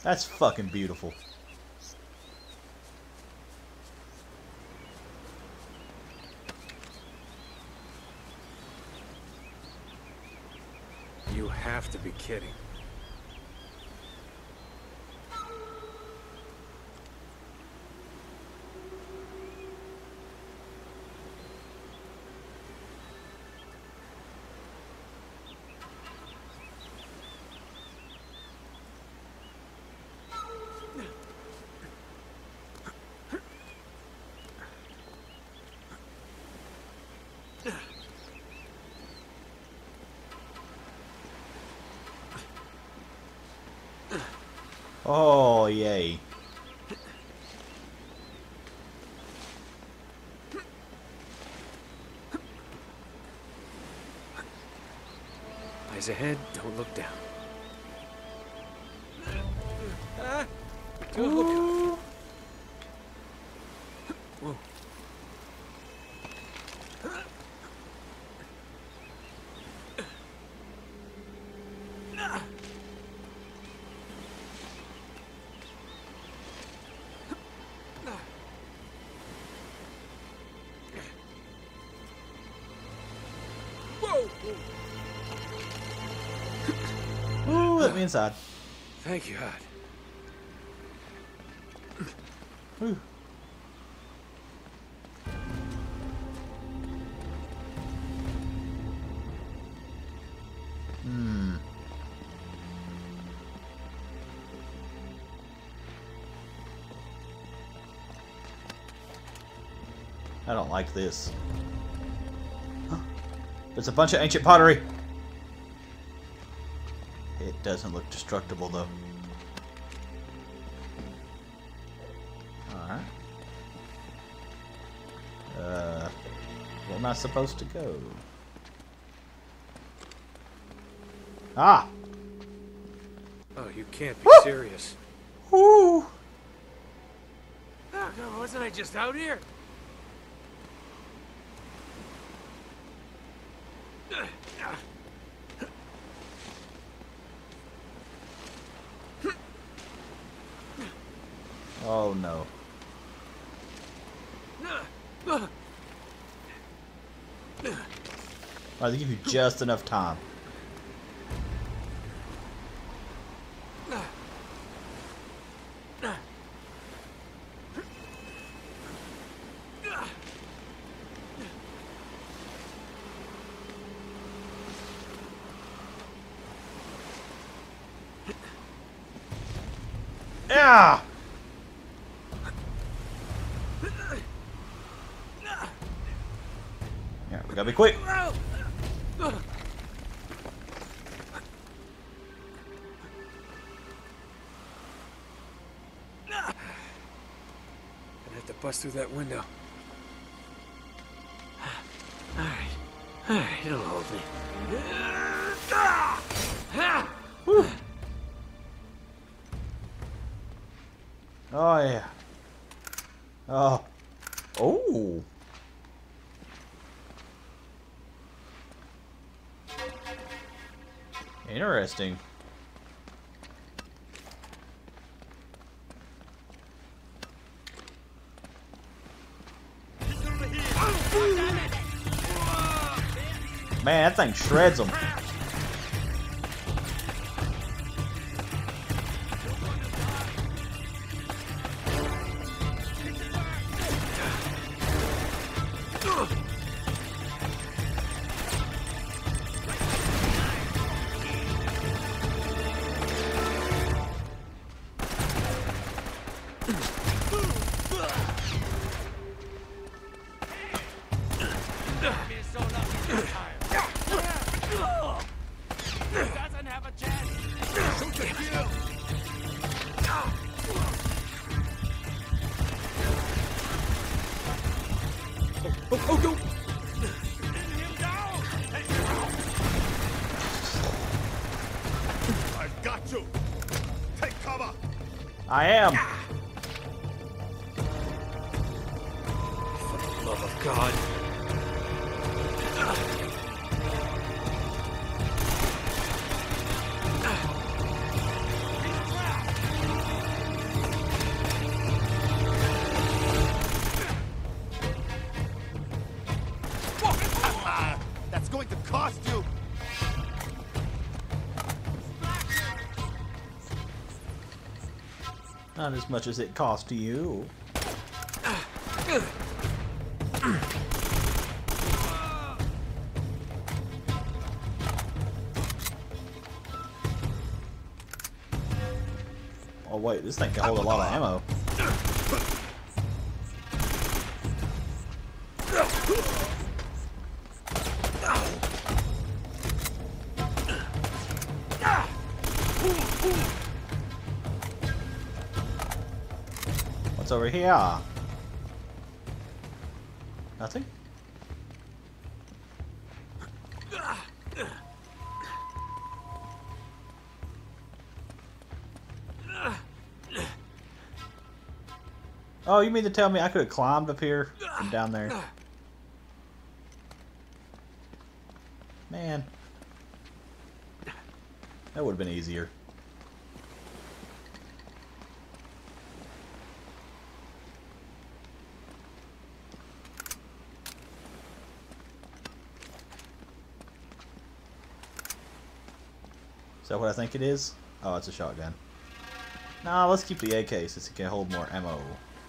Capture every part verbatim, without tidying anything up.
That's fucking beautiful. You have to be kidding. Oh, yay. Eyes ahead, don't look down. Ah, don't look up. Whoa. Ooh, let me inside. Thank you, God. Whew. Hmm. I don't like this. There's a bunch of ancient pottery. It doesn't look destructible though. Alright. Uh, where am I supposed to go? Ah! Oh, you can't be Woo! serious. Woo! Oh, God, wasn't I just out here? Oh no. Alright, they give you just enough time. Yeah! Yeah, we gotta be quick. I'd have to bust through that window. Alright. Alright, it'll hold me. Whew. Oh yeah. Oh. Oh. Interesting. Man, that thing shreds them. Oh, oh, don't! I've got you! Take cover! I am. For the love of God. Not as much as it cost you. Oh wait, this thing can hold a lot of ammo. What's over here? Nothing? Oh, you mean to tell me I could have climbed up here from down there? Man. That would have been easier. Is that what I think it is? Oh, it's a shotgun. Nah, let's keep the A K since it can hold more ammo.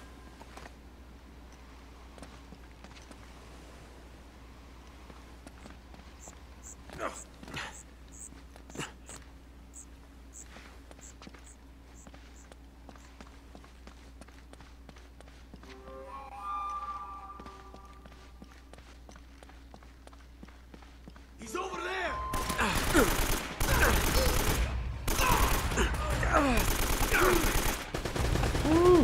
He's over there! Woo!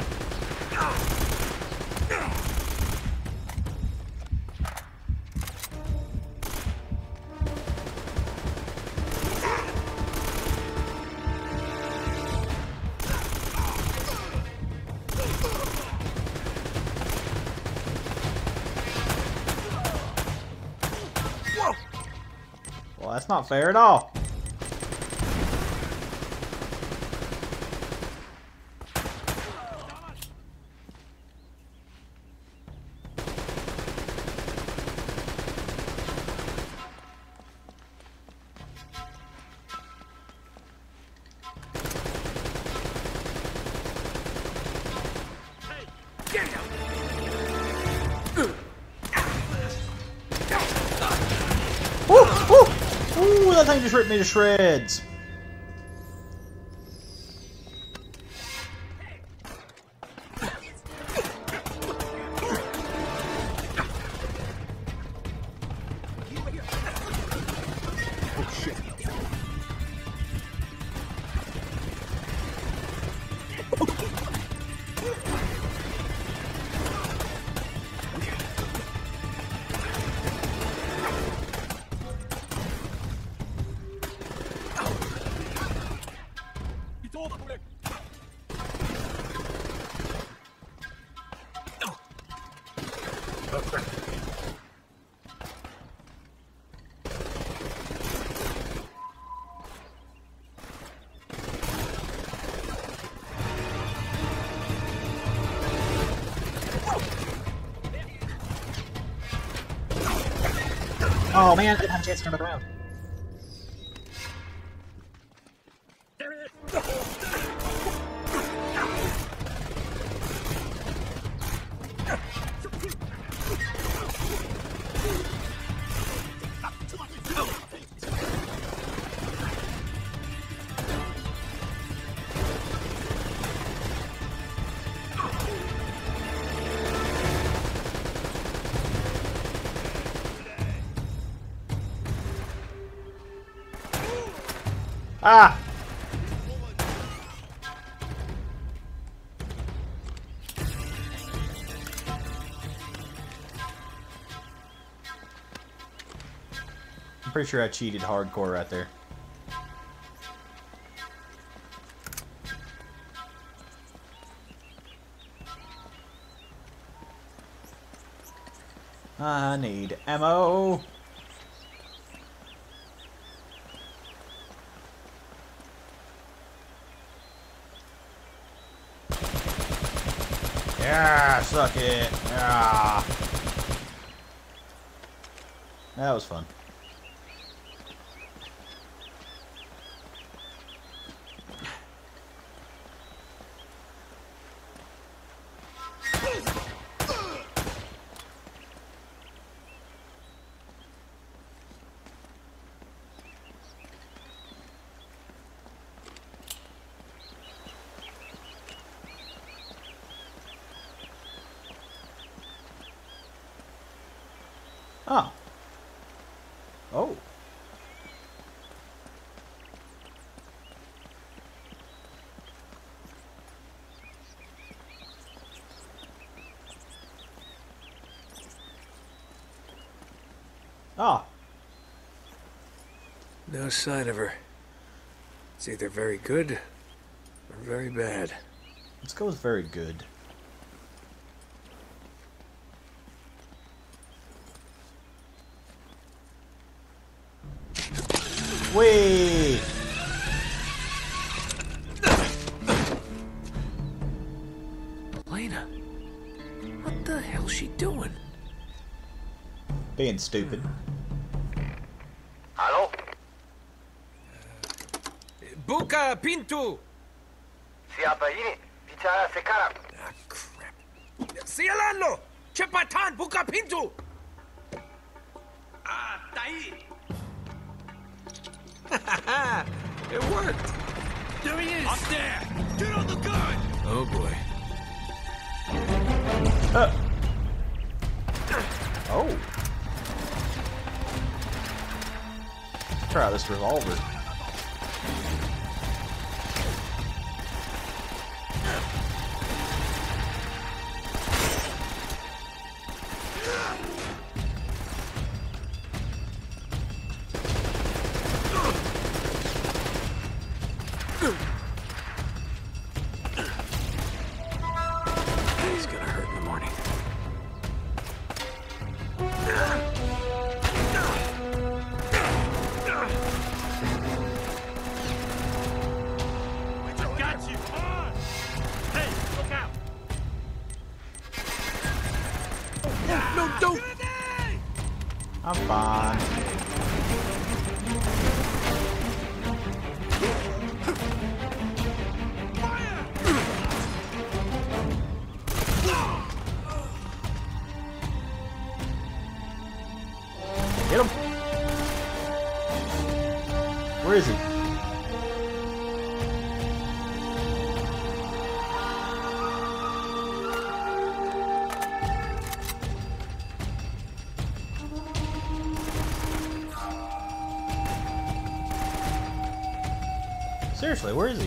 Well, that's not fair at all. Woo! Woo! Ooh, that thing just ripped me to shreds. Oh man, I didn't have a chance to turn it around. Ah! I'm pretty sure I cheated hardcore right there. I need ammo. Yeah, suck it. Yeah. That was fun. Oh. Oh. Ah. No sign of her. It's either very good or very bad. Let's go with very good. Wait. Elena, what the hell's she doing? Being stupid. Hello? Buka Pintu! Siapa ini? Bicara sekarang. Ah, crap. Sialano! Cepatan, buka pintu! Ah, tai. It worked! There he is. Up there. Get on the gun. Oh boy. Uh. Oh. Let's try out this revolver. He's gonna hurt in the morning. I got you. On. Hey, look out. No, don't! I'm fine. Get him! Where is he? Seriously, where is he?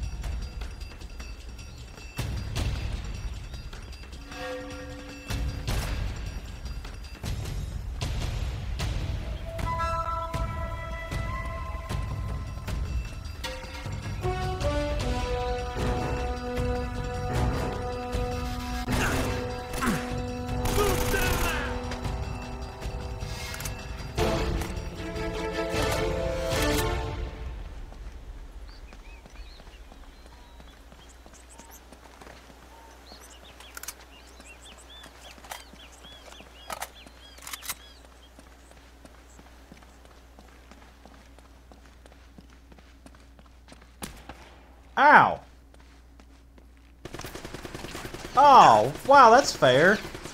Ow! Oh, wow, that's fair.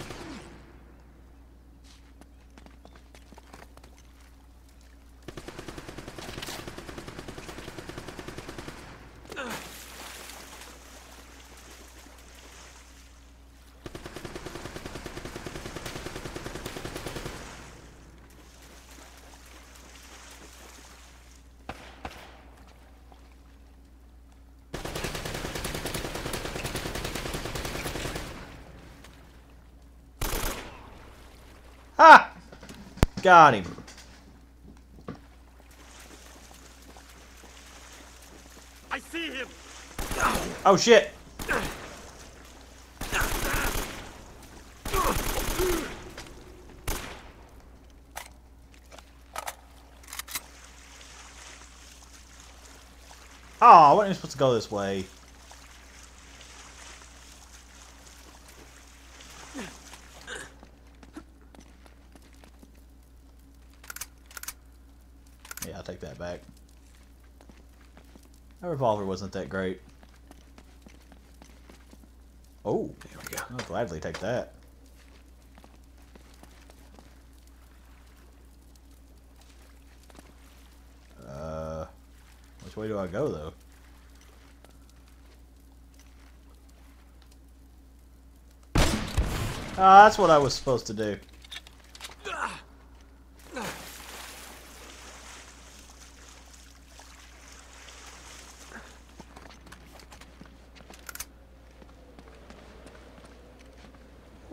Ha! Got him. I see him. Oh shit. Oh, I wasn't supposed to go this way. Yeah, I'll take that back. That revolver wasn't that great. Oh, There we go. I'll gladly take that. Uh, which way do I go, though? Ah, that's what I was supposed to do.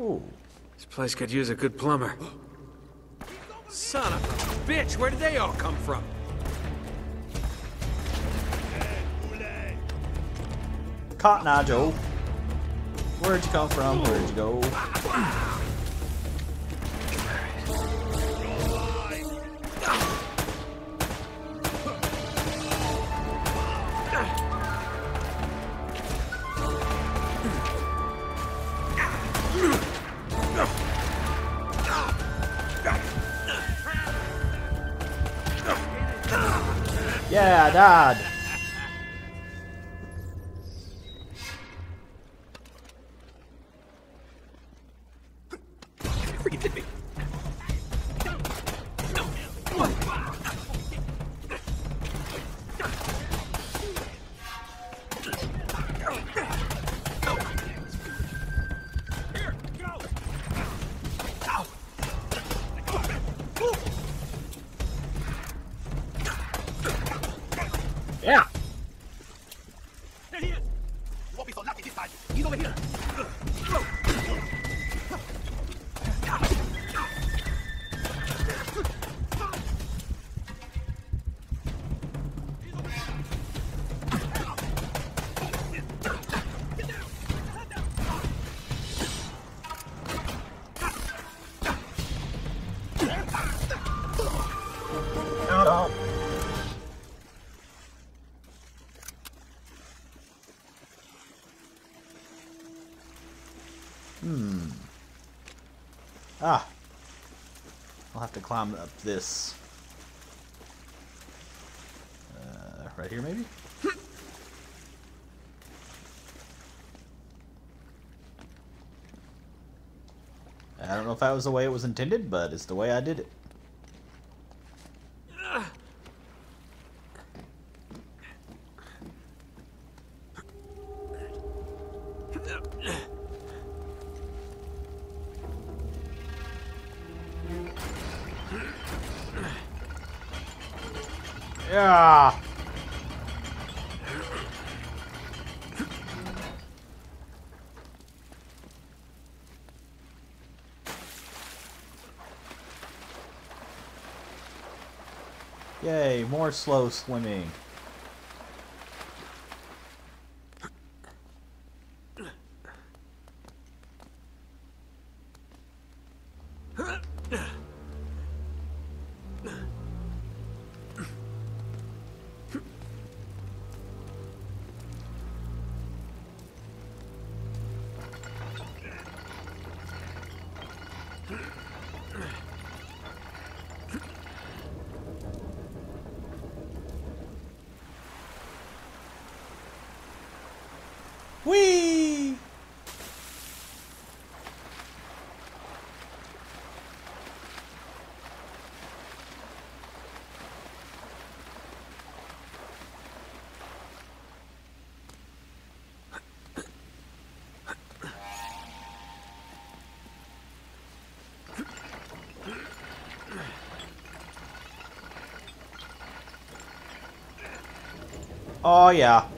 Ooh. This place could use a good plumber. Son of a bitch, where did they all come from? Cotton Eye Joe. Where'd you come from? Where'd you go? Yeah, I died. Freaking hit me. Yeah. There he is! You won't be so lucky this time. He's over here. No. Hmm. Ah. I'll have to climb up this. Uh, right here, maybe? I don't know if that was the way it was intended, but it's the way I did it. Yeah. Yay, more slow swimming. Whee! Oh yeah.